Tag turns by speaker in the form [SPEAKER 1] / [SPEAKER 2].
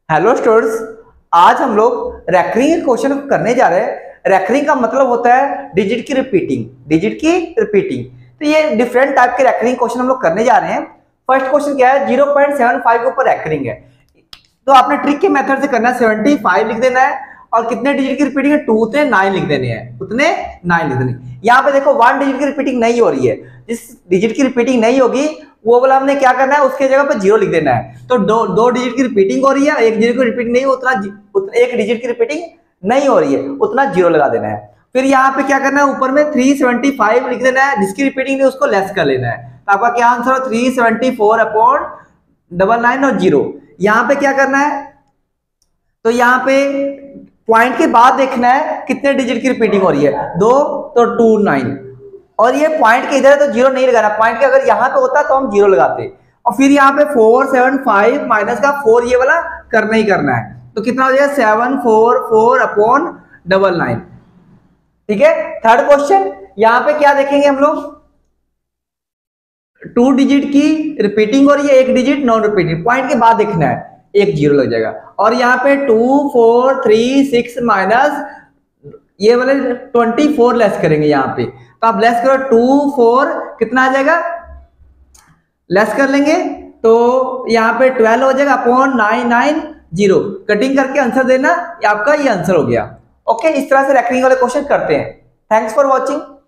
[SPEAKER 1] Hello students, आज हम लोग रैकरिंग क्वेश्चन करने जा रहे हैं। रैकरिंग का मतलब होता है डिजिट की रिपीटिंग। तो ये डिफरेंट टाइप के रैकरिंग क्वेश्चन हम लोग करने जा रहे हैं। फर्स्ट क्वेश्चन क्या है, 0.75 के ऊपर रैकरिंग है। तो आपने ट्रिक के मेथड से करना है, 75 लिख देना है और कितने डिजिट की रिपीटिंग है, 2 उतने 9 लिख देने हैं, उतने 9 लिख देने। यहाँ पे देखो 1 डिजिट की रिपीटिंग नहीं हो रही है, जिस डिजिट की रिपीटिंग नहीं होगी वो वाला हमने क्या करना है, उसके जगह पे 0 लिख देना है। तो दो डिजिट की रिपीटिंग हो रही है, एक डिजिट की रिपीटिंग नहीं, उतना एक डिजिट की रिपीटिंग नहीं हो रही है, उतना 0 लगा देना है। फिर यहाँ पे क्या करना है, ऊपर में 375 लिख देना है, जिसकी रिपीटिंग नहीं उसको लेस कर लेना है। तो आपका क्या आंसर हो, 374 अपॉन 99 और 0। यहाँ पे क्या करना है, तो यहाँ पे पॉइंट के बाद देखना है कितने डिजिट की रिपीटिंग हो रही है, 2 तो 2 9। और ये पॉइंट के इधर है तो 0 नहीं लगाना, पॉइंट के अगर यहाँ पे होता तो हम 0 लगाते। और फिर यहाँ पे 475 माइनस का 4 ये वाला करना ही करना है। तो कितना हो जाएगा, 744 अपॉन 99। ठीक है। थर्ड क्वेश्चन, यहाँ पे क्या देखेंगे हम लोग, 2 डिजिट की रिपीटिंग हो रही है, एक डिजिट नॉन रिपीटिंग, पॉइंट के बाद देखना है, एक 0 लग जाएगा। और यहाँ पे 2 4 3 6 माइनस ये वाले 24 लेस करेंगे यहाँ पे। तो आप लेस करो 2 4 कितना आ जाएगा, लेस कर लेंगे तो यहाँ पे 12 हो जाएगा अपॉन 990। कटिंग करके आंसर देना, आपका ये आंसर हो गया। ओके, इस तरह से रैकरिंग वाले क्वेश्चन करते हैं। Thanks for watching.